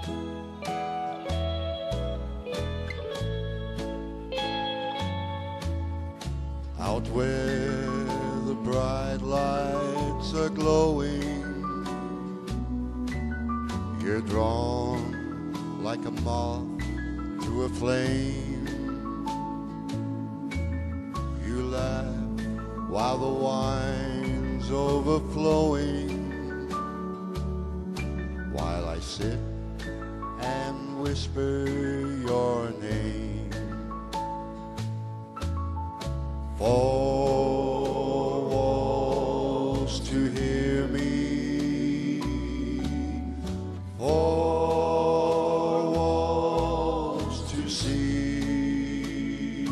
Out where the bright lights are glowing, you're drawn like a moth to a flame. You laugh while the wine's overflowing, while I sit and whisper your name. Four walls to hear me, four walls to see,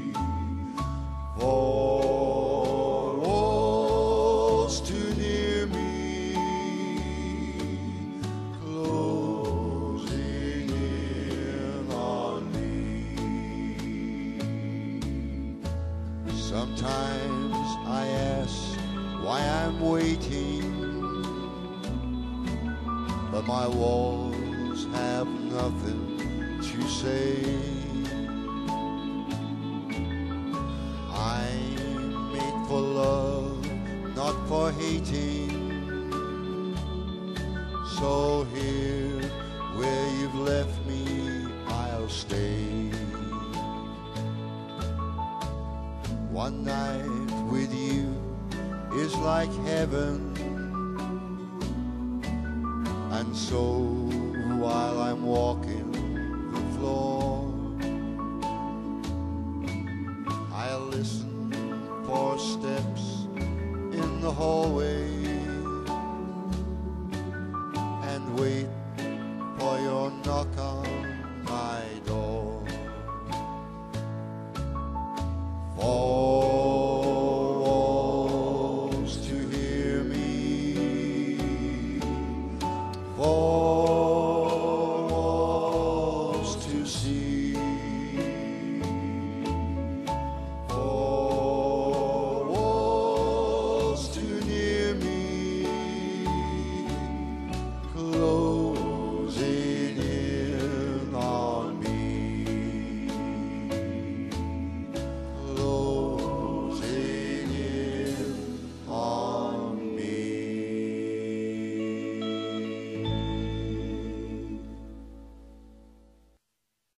four walls too near me, closing in on me. Sometimes I ask why I'm waiting, but my walls have nothing to say. I'm made for love, not for hating. So here, where you've left me, I'll stay. One night with you is like heaven, and so while I'm walking